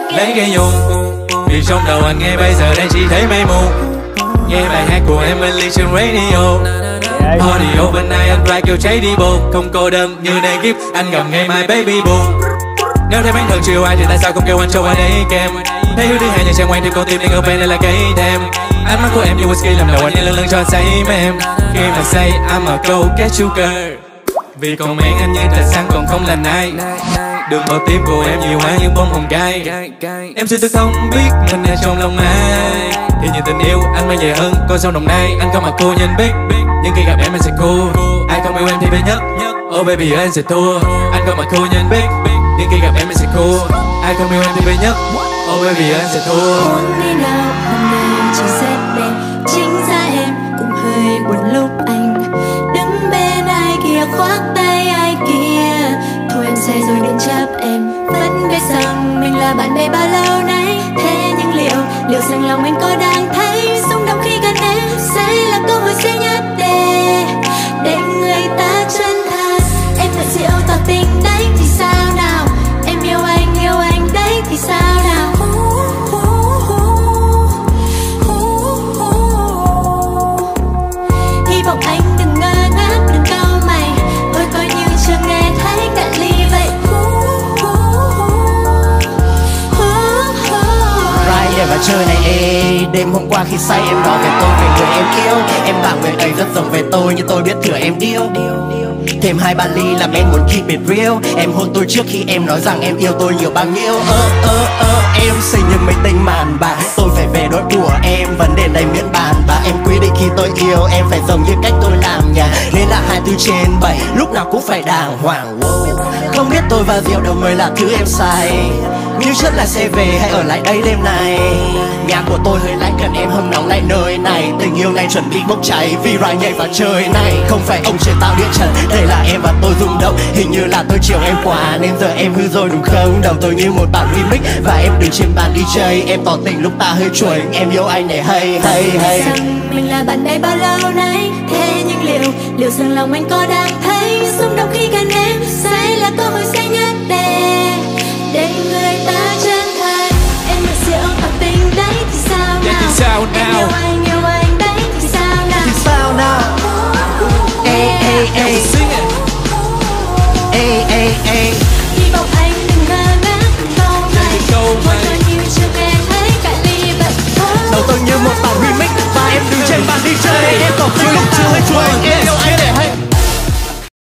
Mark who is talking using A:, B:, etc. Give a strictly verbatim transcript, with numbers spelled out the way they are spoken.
A: lấy cây nhuộm. Vì trong đầu anh nghe bây giờ đang chỉ thấy mây mù. Nghe bài hát của Emily trên radio. Party overnight anh ra kêu cháy đi bộ. Không cô đơn như này kiếp anh gặp ngay my baby boo. Nếu thấy bản thân chiều ai thì tại sao không kêu anh cho anh ấy kèm. Thấy hướng thứ hai nhà trang quay thì con tim đang ở bên đây là cây thêm. Ánh mắt của em như whisky làm đầu anh đi lần lần cho say mềm. Khi mà say I'm a go get you girl. Vì còn mang anh như trà xăng còn không là ai. Đường vào tim của em nhiều quá những bông hồng gai. Em sẽ tự không biết mình ở trong lòng ai. Thì như tình yêu anh mang về hơn con sông Đồng Nai. Anh không mặc cô nhìn biết nhưng khi gặp em anh sẽ cool. Ai không yêu em thì phải nhất. Oh baby anh sẽ thua. Anh không mặc cô nhìn biết nhưng khi gặp em anh sẽ cool. Ai không yêu em thì phải nhất. Oh baby anh sẽ thua.
B: Muốn đi nào hôm nay chỉ rất đẹp. Chính ra em cũng hơi buồn lúc anh đứng bên ai kia khoác tay ai kia. Thôi em sai rồi đừng chấp em. Vẫn biết rằng mình là bạn bè bao lâu nay. Thế nhưng liệu liệu rằng lòng anh có đang thấy xung động khi gần em sẽ là cơ hội duy nhất để để người ta chân thật. Em thật diệu tỏ tình đấy thì sao nào. Em yêu anh yêu anh đấy thì sao nào. Hy vọng anh đừng ngơ ngác đừng cau mày. Thôi coi như chưa nghe thấy cạn ly vậy.
C: Ride và chơi này ê. Đêm hôm qua khi say em nói về tôi về người em yêu. Em bảo người ấy rất giống về tôi nhưng tôi biết thừa em điêu. Thêm hai ba ly làm em muốn keep it real. Em hôn tôi trước khi em nói rằng em yêu tôi nhiều bao nhiêu. Ơ ơ ơ em xinh như mấy tinh màn bà. Tôi phải về đôi đùa em vấn đề này miễn bàn. Và em quy định khi tôi yêu em phải giống như cách tôi làm nhà. Nên là hai mươi bốn trên bảy lúc nào cũng phải đàng hoàng. Wow. Không biết tôi và rượu đâu mới là thứ em say. Như trước là sẽ về hay ở lại đây đêm này. Nhà của tôi hơi lạnh cần em hâm nóng lại nơi này. Tình yêu này chuẩn bị bốc cháy vì ride nhảy vào trời này. Không phải ông trời tạo địa trần, đây là em và tôi rung động. Hình như là tôi chiều em quá nên giờ em hư rồi đúng không. Đầu tôi như một bản remix và em đứng trên bàn đi jay. Em tỏ tình lúc ta hơi chuối. Em yêu anh này hay hay hay.
B: Rằng mình là bạn bè bao lâu nay. Thế nhưng liệu liệu rằng lòng anh có đang thấy xung động khi gần em sẽ là cơ hội duy nhất để để người ta chân thật. Em được rượu tỏ tình đấy thì sao nào.
A: Thì sao nào.
B: Em yêu anh yêu anh đấy thì sao nào.
C: Thì sao nào. Ê ê ê. Ê ê ê.